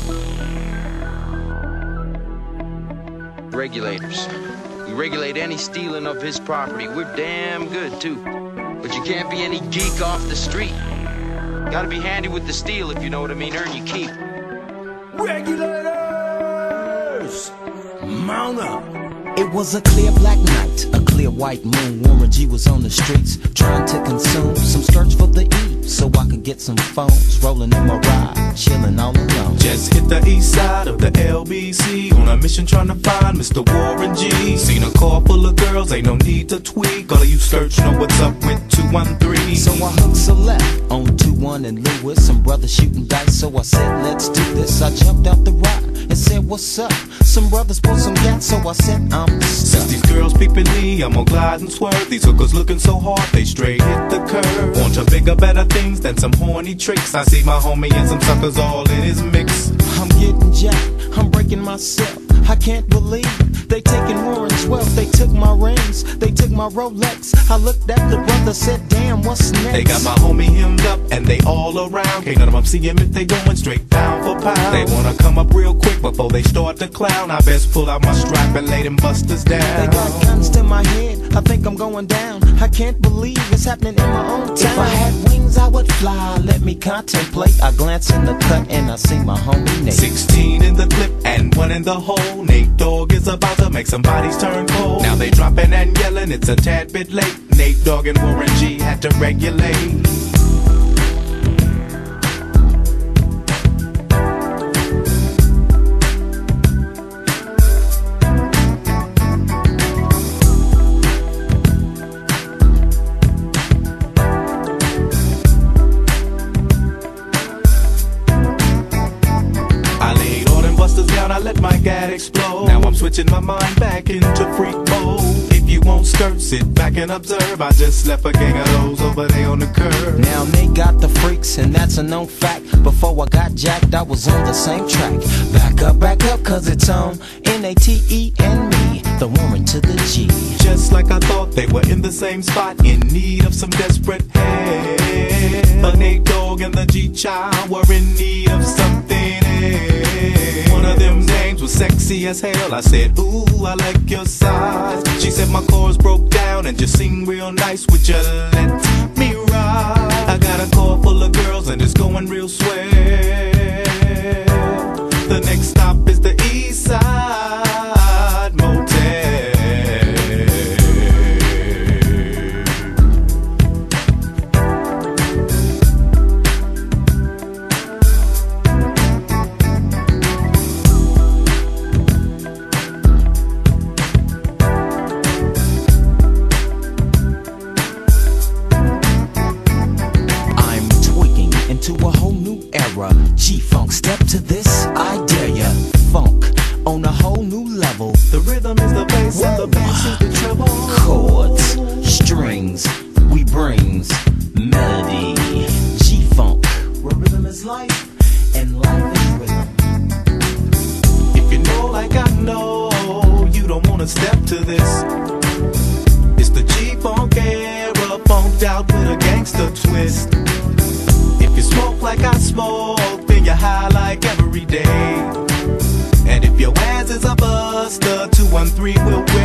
Regulators. We regulate any stealing of his property. We're damn good, too. But you can't be any geek off the street. Gotta be handy with the steel, if you know what I mean. Earn your keep. Regulators! Mount up! It was a clear black night, a clear white moon. Warren G was on the streets, trying to consume some skirts for the E, so I could get some phones. Rolling in my ride, chilling all alone. Just hit the east side of the LBC, on a mission trying to find Mr. Warren G. Seen a car full of girls, ain't no need to tweak. All of you search know what's up with 213. So I hooked a left on 21 and Lewis. Some brothers shooting dice, so I said, let's do this. I jumped out the ride and said, what's up? Some brothers pulled some gas, so I said, I'm stuck. Since these girls peeping me, I'm gonna glide and swerve. These hookers looking so hard, they straight hit the curve. Want to bigger, better things than some horny tricks. I see my homie and some suckers all in his mix. I'm getting jacked, I'm breaking myself. I can't believe they taking Warren's wealth. They took my rings, they took my Rolex. I looked at the brother, said, damn, what's next? They got my homie hemmed up and they all around. Can't none of them see him if they going straight pound for pound. They wanna come up real quick before they start to clown. I best pull out my strap and lay them busters down. They got guns to my head, I think I'm going down. I can't believe it's happening in my own town. If I had wings, I would fly, let me contemplate. I glance in the cut and I see my homie Nate. 16 in the clip and 1 in the hole. Nate Dogg is about to make some bodies turn cold. Now they dropping and yelling, it's a tad bit late. Nate Dogg and Warren G had to regulate. I let my gat explode. Now I'm switching my mind back into freak mode. If you won't skirt, sit back and observe. I just left a gang of those over there on the curb. Now they got the freaks and that's a known fact. Before I got jacked, I was on the same track. Back up, cause it's on N-A-T-E and me, the Warren to the G. Just like I thought, they were in the same spot, in need of some desperate help. The Nate Dogg and the G-Child were in need of something else. One of them names was sexy as hell. I said, ooh, I like your size. She said my chords broke down and just sing real nice. Would you let me ride? I got a car full of girls and it's going real swell. The next stop is the East Side Motel. To a whole new era, G-Funk, step to this, I dare ya. Funk on a whole new level. The rhythm is the bass and the bass is the treble. Chords, strings, we brings melody. G-Funk, where rhythm is life and life is rhythm. If you know like I know, you don't wanna step to this. It's the G-Funk era, funked out with a gangster twist. If you smoke like I smoke, then you're high like every day. And if your ass is a buster, 213 will